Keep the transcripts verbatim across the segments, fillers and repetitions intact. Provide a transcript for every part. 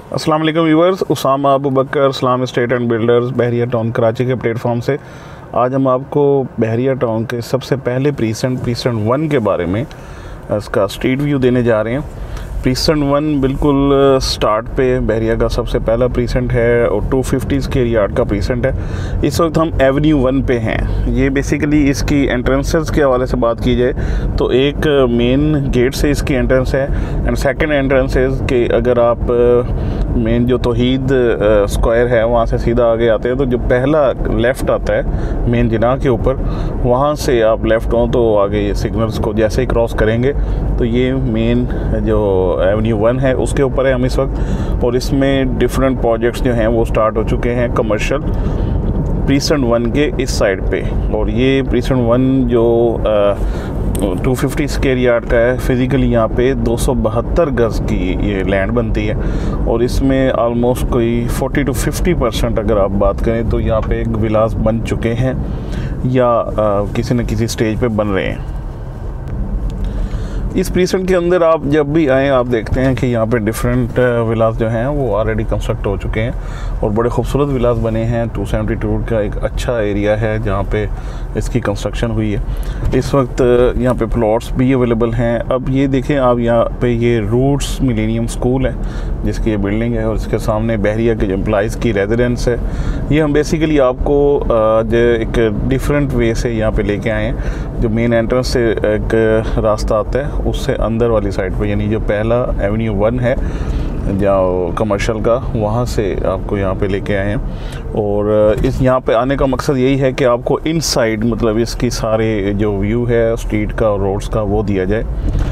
अस्सलाम वालेकुम viewers, Usama Abu Bakar Islam estate and builders Bahria town Karachi के प्लेटफॉर्म से आज हम आपको बहरिया टाउन के सबसे पहले प्रीसेंट प्रीसेंट वन के बारे में इसका स्ट्रीट व्यू देने जा रहे हैं। प्रीसेंट वन बिल्कुल स्टार्ट पे बहरिया का सबसे पहला प्रीसेंट है और टू फिफ्टी स्क्वायर यार्ड का प्रीसेंट है। इस वक्त हम एवेन्यू वन पे हैं। ये बेसिकली इसकी एंट्रेंसेस के हवाले से बात की जाए तो एक मेन गेट से इसकी एंट्रेंस है एंड सेकंड एंट्रेंस है कि अगर आप मेन जो तौहीद स्क्वायर है वहाँ से सीधा आगे आते हैं तो जो पहला लेफ़्ट आता है मेन जिना के ऊपर, वहाँ से आप लेफ़्ट हो तो आगे ये सिग्नल्स को जैसे ही क्रॉस करेंगे तो ये मेन जो एवेन्यू वन है उसके ऊपर है हम इस वक्त। और इसमें डिफरेंट प्रोजेक्ट्स जो हैं वो स्टार्ट हो चुके हैं कमर्शियल प्रीसेंट वन के इस साइड पे। और ये प्रीसेंट वन जो टू फिफ्टी स्क्वायर यार्ड का है, फिज़िकली यहाँ पे दो सौ बहत्तर गज़ की ये लैंड बनती है और इसमें आलमोस्ट कोई फोर्टी टू फिफ्टी परसेंट अगर आप बात करें तो यहाँ पे एक विलास बन चुके हैं या आ, किसी न किसी स्टेज पे बन रहे हैं। इस प्रीसेंट के अंदर आप जब भी आएँ आप देखते हैं कि यहाँ पे डिफरेंट विलास जो हैं वो ऑलरेडी कंस्ट्रक्ट हो चुके हैं और बड़े खूबसूरत विलास बने हैं। टू सेवेंटी टू का एक अच्छा एरिया है जहाँ पे इसकी कंस्ट्रक्शन हुई है। इस वक्त यहाँ पे प्लॉट्स भी अवेलेबल हैं। अब ये देखें आप, यहाँ पे ये रूट्स मिलेनियम स्कूल है जिसकी ये बिल्डिंग है और इसके सामने बहरिया के जो एम्प्लॉइज़ की रेजिडेंस है। ये हम बेसिकली आपको जो एक डिफरेंट वे से यहाँ पे लेके आए हैं। जो मेन एंट्रेंस से एक रास्ता आता है उससे अंदर वाली साइड पे, यानी जो पहला एवेन्यू वन है जहाँ कमर्शियल का, वहाँ से आपको यहाँ पे लेके आए हैं। और इस यहाँ पे आने का मकसद यही है कि आपको इनसाइड मतलब इसकी सारे जो व्यू है स्ट्रीट का और रोड्स का वो दिया जाए।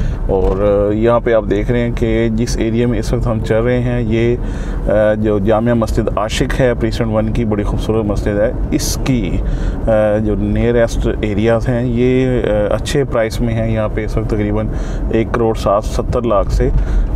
और यहाँ पे आप देख रहे हैं कि जिस एरिया में इस वक्त हम चल रहे हैं ये जो जामिया मस्जिद आशिक है प्रीसेंट वन की, बड़ी खूबसूरत मस्जिद है। इसकी जो नियरेस्ट एरियाज़ हैं ये अच्छे प्राइस में हैं। यहाँ पे इस वक्त तकरीबन एक करोड़ सात सत्तर लाख से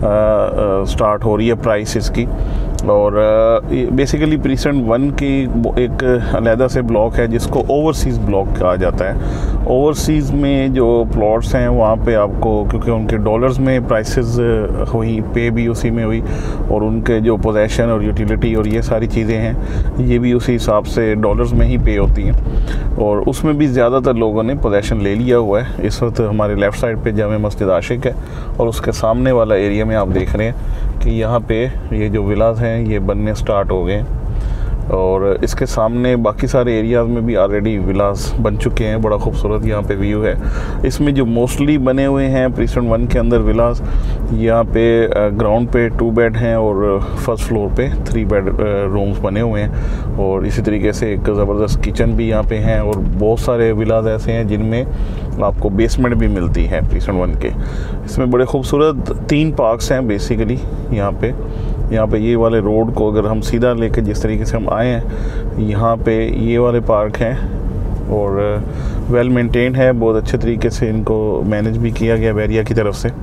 स्टार्ट हो रही है प्राइस इसकी। और बेसिकली प्रीसेंट वन की एक अलहदा से ब्लॉक है जिसको ओवरसीज़ ब्लॉक कहा जाता है। ओवरसीज़ में जो प्लॉट्स हैं वहाँ पे आपको, क्योंकि उनके डॉलर्स में प्राइसेस हुई, पे भी उसी में हुई और उनके जो पोजेशन और यूटिलिटी और ये सारी चीज़ें हैं ये भी उसी हिसाब से डॉलर्स में ही पे होती हैं। और उसमें भी ज़्यादातर लोगों ने पोजेशन ले लिया हुआ है। इस वक्त हमारे लेफ़्ट साइड पे जामे मस्जिद आशिक है और उसके सामने वाला एरिया में आप देख रहे हैं कि यहाँ पे ये जो विलास हैं ये बनने स्टार्ट हो गए और इसके सामने बाकी सारे एरियाज़ में भी ऑलरेडी विलास बन चुके हैं। बड़ा खूबसूरत यहाँ पे व्यू है। इसमें जो मोस्टली बने हुए हैं प्रीसेंट वन के अंदर विलास, यहाँ पे ग्राउंड पे टू बेड हैं और फर्स्ट फ्लोर पे थ्री बेड रूम्स बने हुए हैं। और इसी तरीके से एक ज़बरदस्त किचन भी यहाँ पे हैं और बहुत सारे विलास ऐसे हैं जिनमें आपको बेसमेंट भी मिलती है प्रीसेंट वन के। इसमें बड़े खूबसूरत तीन पार्क्स हैं बेसिकली यहाँ पे। यहाँ पे ये वाले रोड को अगर हम सीधा लेके जिस तरीके से हम आए हैं, यहाँ पे ये वाले पार्क हैं और वेल मेंटेन है, बहुत अच्छे तरीके से इनको मैनेज भी किया गया बहरिया की तरफ से।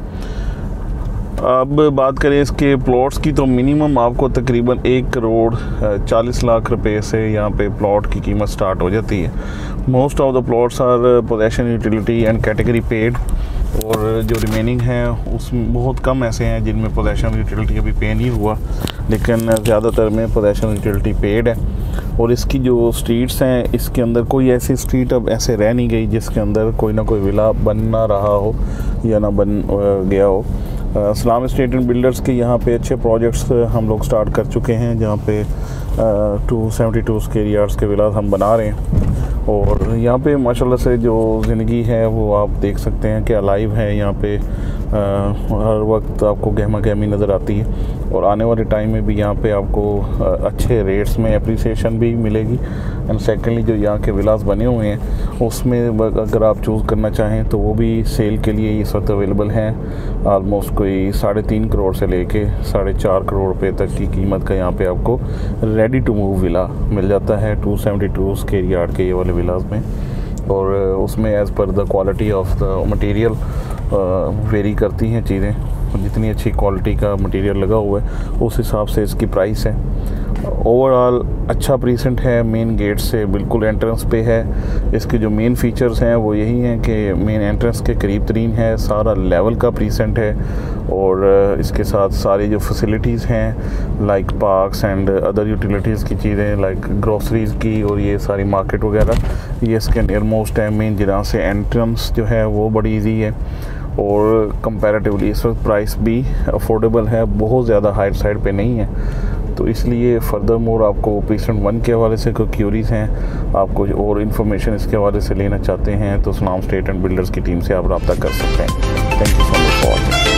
अब बात करें इसके प्लॉट्स की तो मिनिमम आपको तकरीबन एक करोड़ चालीस लाख रुपए से यहाँ पे प्लॉट की कीमत स्टार्ट हो जाती है। Most of the plots are possession utility and category paid और जो रिमेनिंग है उसमें बहुत कम ऐसे हैं जिनमें पोजेशन यूटिलिटी अभी पे नहीं हुआ, लेकिन ज़्यादातर में पोजेशन यूटिलिटी पेड है। और इसकी जो स्ट्रीट्स हैं इसके अंदर कोई ऐसी स्ट्रीट अब ऐसे रह नहीं गई जिसके अंदर कोई ना कोई विला बन ना रहा हो या ना बन गया हो। इस्लाम एस्टेट एंड बिल्डर्स के यहाँ पे अच्छे प्रोजेक्ट्स हम लोग स्टार्ट कर चुके हैं जहाँ पे two seventy two square yards के विलास हम बना रहे हैं। और यहाँ पे माशाल्लाह से जो ज़िंदगी है वो आप देख सकते हैं कि अलाइव है। यहाँ पे आ, हर वक्त आपको गहमा गहमी नज़र आती है और आने वाले टाइम में भी यहाँ पे आपको आ, अच्छे रेट्स में अप्रिसिएशन भी मिलेगी। एंड सेकेंडली जो यहाँ के विलास बने हुए हैं उसमें अगर आप चूज़ करना चाहें तो वो भी सेल के लिए इस वक्त अवेलेबल हैं। आलमोस्ट कोई साढ़े तीन करोड़ से लेके साढ़े चार करोड़ रुपए तक की कीमत का यहाँ पे आपको रेडी टू मूव विला मिल जाता है two seventy two square yard के ये वाले विलास में। और उसमें as per the quality of the material vary करती हैं चीज़ें। जितनी अच्छी क्वालिटी का मटेरियल लगा हुआ है उस हिसाब से इसकी प्राइस है। ओवरऑल अच्छा प्रीसेंट है, मेन गेट से बिल्कुल एंट्रेंस पे है। इसके जो मेन फीचर्स हैं वो यही हैं कि मेन एंट्रेंस के करीब तरीन है, सारा लेवल का प्रीसेंट है और इसके साथ सारी जो फैसिलिटीज़ हैं like parks and other utilities की चीज़ें लाइक ग्रोसरीज़ की और ये सारी मार्केट वगैरह ये इसके नियर मोस्ट है। मेन जहाँ से एंट्रेंस जो है वो बड़ी ईजी है और कंपैरेटिवली इस वक्त प्राइस भी अफोर्डेबल है, बहुत ज़्यादा हाई साइड पे नहीं है। तो इसलिए फर्दर मोर आपको प्रीसेंट वन के हवाले से कोई क्यूरीज हैं, आपको और इन्फॉर्मेशन इसके हवाले से लेना चाहते हैं तो सलाम स्टेट एंड बिल्डर्स की टीम से आप रब्ता कर सकते हैं। Thank you so much for watching.